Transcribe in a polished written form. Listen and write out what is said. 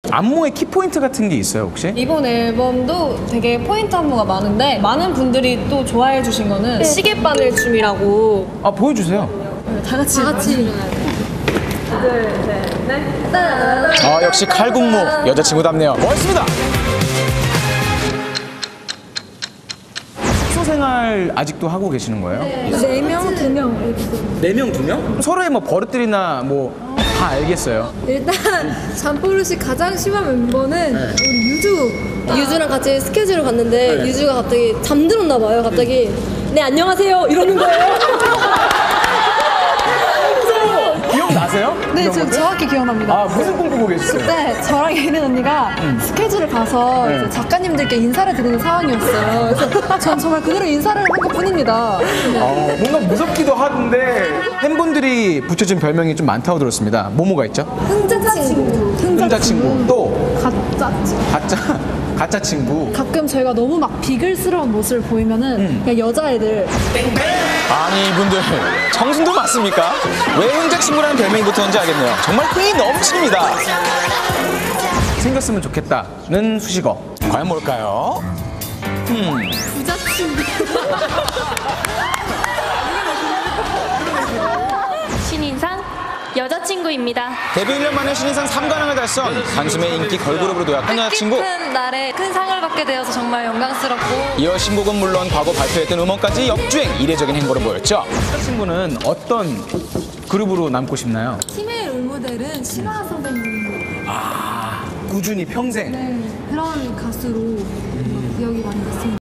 안무의 키포인트 같은 게 있어요, 혹시? 이번 앨범도 되게 포인트 안무가 많은데 많은 분들이 또 좋아해 주신 거는 시계바늘 춤이라고. 아, 보여주세요. 다 같이 아, 역시 칼군무 여자친구답네요. 멋있습니다. 숙소 생활 아직도 하고 계시는 거예요? 4명, 2명. 4명, 2명? 서로의 뭐 버릇들이나 뭐 다 알겠어요. 일단 잠버릇이 가장 심한 멤버는 우리 유주랑 같이 스케줄을 갔는데 유주가 갑자기 잠들었나 봐요. 갑자기 네 안녕하세요 이러는 거예요. 기억나세요? 네, 이런 저 것들? 정확히 기억납니다. 아, 무슨 꿈 꾸고 계셨어요? 그때 저랑 예린 언니가 스케줄을 가서 네. 이제 작가님들께 인사를 드리는 상황이었어요. 그래서 전 정말 그대로 인사를 한 것뿐입니다. 뭔가 무섭기도 한데 팬분들이 붙여준 별명이 좀 많다고 들었습니다. 뭐가 있죠? 흥자 친구. 혼자 친구, 또 가짜. 가짜 친구. 가끔 저희가 너무 막 비글스러운 모습을 보이면은 그냥 여자애들 아니 이분들 청순도 맞습니까? 왜 흥자 친구라는 별명이 붙었는지 알겠네요. 정말 흥이 넘칩니다. 생겼으면 좋겠다는 수식어. 과연 뭘까요? 신인상 여자친구입니다. 데뷔 1년 만에 신인상 3관왕을 달성. 단숨에 인기 걸그룹으로 도약한 여자친구. 큰 날에 큰 상을 받게 되어서 정말 영광스럽고 이어 신곡은 물론 과거 발표했던 음원까지 역주행, 이례적인 행보를 보였죠. 친구는 어떤 그룹으로 남고 싶나요? 팀의 롤모델은 신화 선배님. 꾸준히 평생. 네, 그런 가수로 기억이 많이 났습니다.